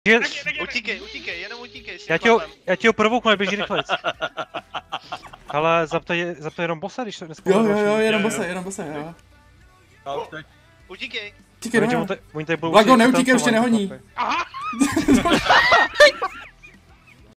Utíkej, jenom utíkej. Já ti ho provouknu, ale běží rychlejc. Ale zaptej jenom bossa, když to nespomenu. Jo, jenom bossa, jo. Utíkej. Utíkej, Oni tady budou Lago, neutíkej, ještě nehoní. Aha!